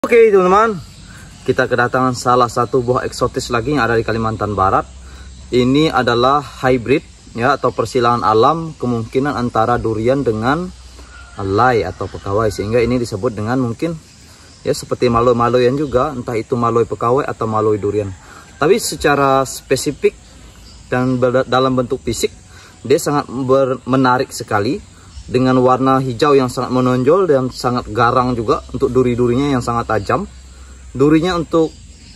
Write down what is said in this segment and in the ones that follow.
Oke teman-teman, kita kedatangan salah satu buah eksotis lagi yang ada di Kalimantan Barat. Ini adalah hybrid ya, atau persilangan alam, kemungkinan antara durian dengan lay atau pekawai, sehingga ini disebut dengan mungkin ya seperti maloi-maloian juga, entah itu maloi pekawai atau maloi durian. Tapi secara spesifik dan dalam bentuk fisik dia sangat menarik sekali, dengan warna hijau yang sangat menonjol dan sangat garang juga untuk duri-durinya yang sangat tajam. Durinya untuk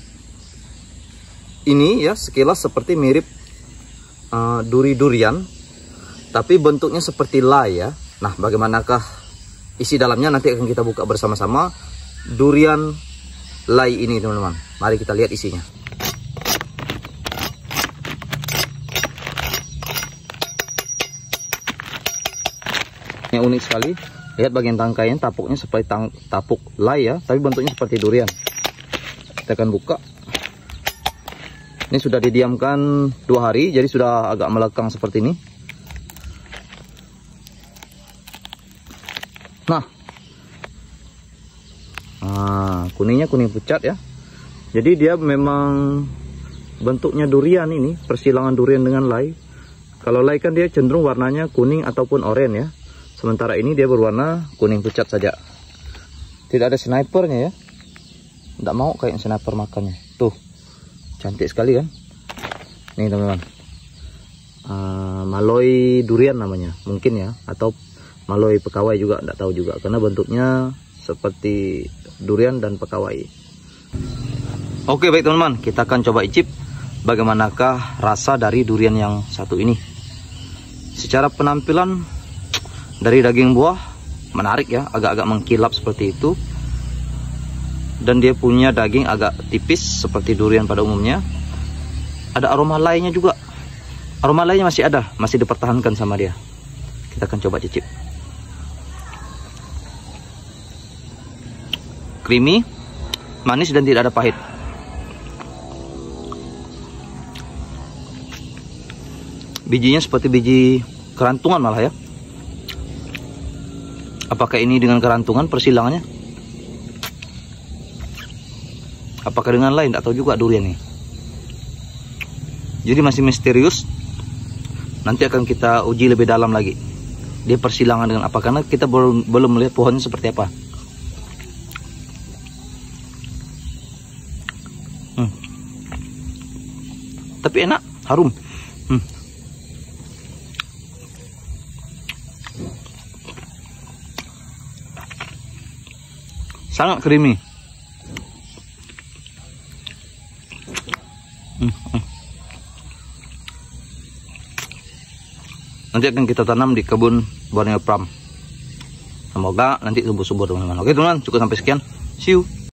ini ya sekilas seperti mirip duri-durian, tapi bentuknya seperti lay ya. Nah, bagaimanakah isi dalamnya nanti akan kita buka bersama-sama durian lay ini teman-teman. Mari kita lihat isinya. Yang unik sekali, lihat bagian tangkainya, tapuknya seperti tapuk lay ya, tapi bentuknya seperti durian. Kita akan buka. Ini sudah didiamkan 2 hari, jadi sudah agak melekang seperti ini. Nah, kuningnya kuning pucat ya. Jadi dia memang bentuknya durian ini, persilangan durian dengan lay. Kalau lay kan dia cenderung warnanya kuning ataupun oranye ya. Sementara ini dia berwarna kuning pucat saja. Tidak ada snipernya ya. Tidak mau kayak sniper makannya. Tuh, cantik sekali kan. Nih teman-teman, maloi durian namanya mungkin ya, atau maloi pekawai juga, tidak tahu juga, karena bentuknya seperti durian dan pekawai. Oke baik teman-teman, kita akan coba icip bagaimanakah rasa dari durian yang satu ini. Secara penampilan dari daging buah menarik ya, agak-agak mengkilap seperti itu, dan dia punya daging agak tipis seperti durian pada umumnya. Ada aroma lainnya juga, aroma lainnya masih ada, masih dipertahankan sama dia. Kita akan coba cicip. Creamy, manis dan tidak ada pahit. Bijinya seperti biji kerantungan malah ya. Apakah ini dengan kerantungan persilangannya? Apakah dengan lain? Atau juga durian nih. Jadi masih misterius. Nanti akan kita uji lebih dalam lagi. Dia persilangan dengan apa? Karena kita belum melihat pohonnya seperti apa. Tapi enak, harum. Sangat creamy. Nanti akan kita tanam di kebun Borneo Pram. Semoga nanti subur-subur teman-teman. Oke teman-teman, cukup sampai sekian. See you.